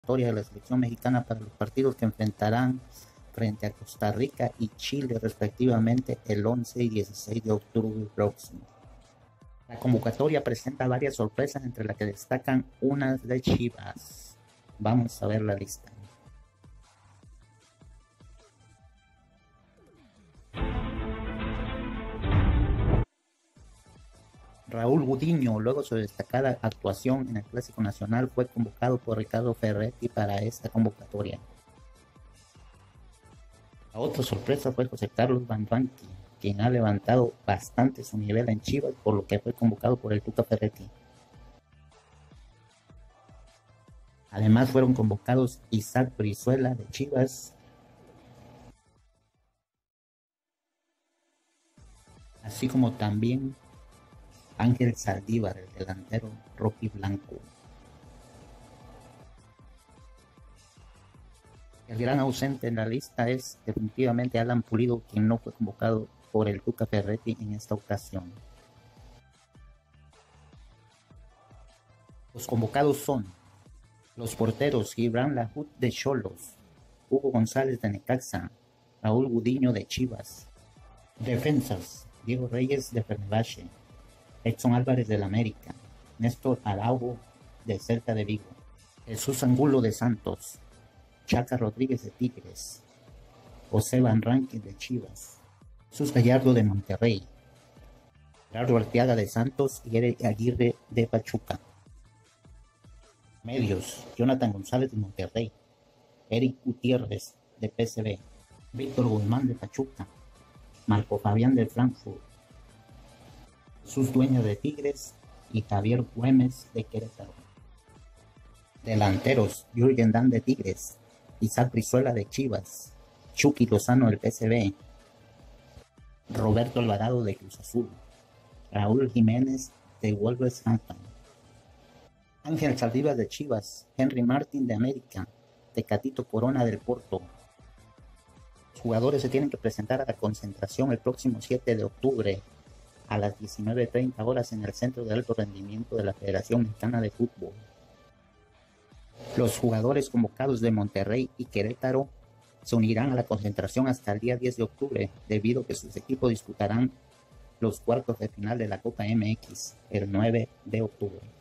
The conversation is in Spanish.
Historia de la selección mexicana para los partidos que enfrentarán frente a Costa Rica y Chile respectivamente el 11 y 16 de octubre próximo. La convocatoria presenta varias sorpresas entre las que destacan unas de Chivas. Vamos a ver la lista. Raúl Gudiño, luego de su destacada actuación en el Clásico Nacional, fue convocado por Ricardo Ferretti para esta convocatoria. La otra sorpresa fue José Carlos Van Rankin, quien ha levantado bastante su nivel en Chivas, por lo que fue convocado por el Tuca Ferretti. Además fueron convocados Isaac Brizuela de Chivas, así como también Ángel Saldívar, el delantero Rocky Blanco. El gran ausente en la lista es definitivamente Alan Pulido, quien no fue convocado por el Tuca Ferretti en esta ocasión. Los convocados son los porteros Gibran Lahoud de Xolos, Hugo González de Necaxa, Raúl Gudiño de Chivas. Defensas: Diego Reyes de Fenerbahce, Edson Álvarez del América, Néstor Araujo de Celta de Vigo, Jesús Angulo de Santos, Chaca Rodríguez de Tigres, José Van Rankin de Chivas, Jesús Gallardo de Monterrey, Gerardo Arteaga de Santos y Eric Aguirre de Pachuca. Medios: Jonathan González de Monterrey, Eric Gutiérrez de PSV, Víctor Guzmán de Pachuca, Marco Fabián de Frankfurt, Jesús Dueña de Tigres y Javier Güemes de Querétaro. Delanteros: Jürgen Damm de Tigres, Isaac Brizuela de Chivas, Chucky Lozano del PSV, Roberto Alvarado de Cruz Azul, Raúl Jiménez de Wolverhampton, Ángel Saldívar de Chivas, Henry Martin de América, Tecatito Corona del Porto. Los jugadores se tienen que presentar a la concentración el próximo 7 de octubre a las 19:30 horas en el Centro de Alto Rendimiento de la Federación Mexicana de Fútbol. Los jugadores convocados de Monterrey y Querétaro se unirán a la concentración hasta el día 10 de octubre, debido a que sus equipos disputarán los cuartos de final de la Copa MX el 9 de octubre.